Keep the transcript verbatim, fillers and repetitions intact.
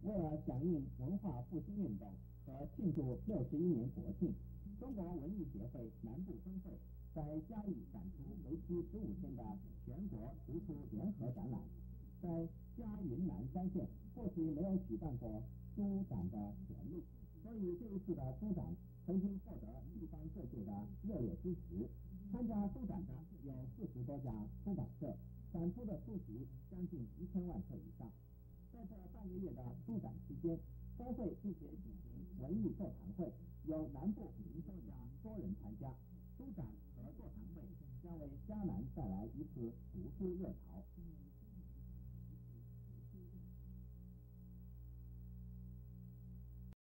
为了响应文化复兴运动和庆祝六十一年国庆，中国文艺协会南部分会在嘉义展出为期十五天的全国图书联合展览。在嘉云南三县过去没有举办过书展的权利，所以这一次的书展曾经获得地方各界的热烈支持。参加书展的有四十多家出版社，展出的书籍将近一千万册以上。在这半个月的书展期间，工会并且举行文艺座谈会，有南部名作家多人参加。书展和座谈会将为嘉南带来一次读书热潮。